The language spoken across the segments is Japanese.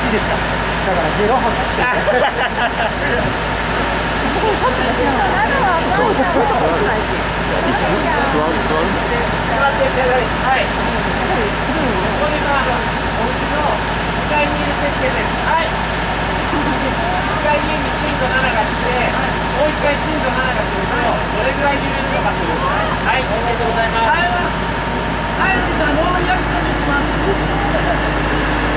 ですか。だからゼロ泊。 座っていただいて、はい。おじさん、お家の2階にいる設定です。はい。1回家に震度7が来て、もう1回震度7が来ると、どれぐらい揺れるのかという。はい、ありがとうございます。はい、じゃあ、ノーリアクションでいきます。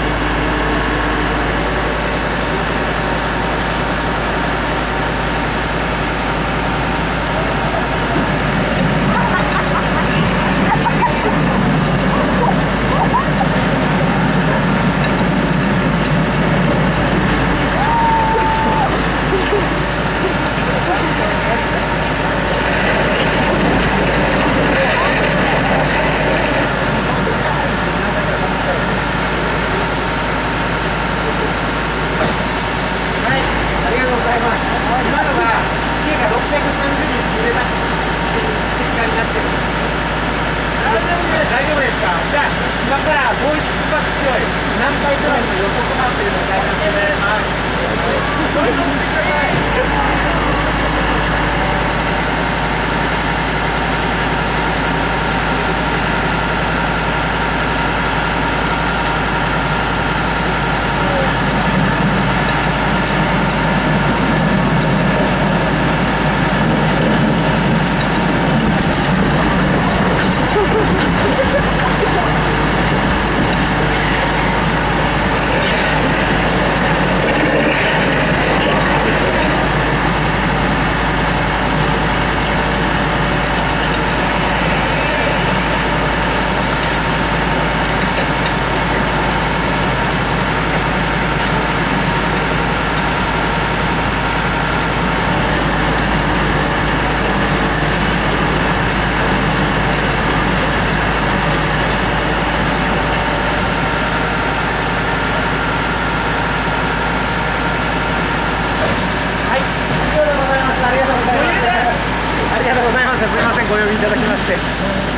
大丈夫ですか。じゃあ今からもう一発強い何回くらいの予測判定の大会をやります。どうぞ見てください。ありがとうございます。すみません、ご呼びいただきまして。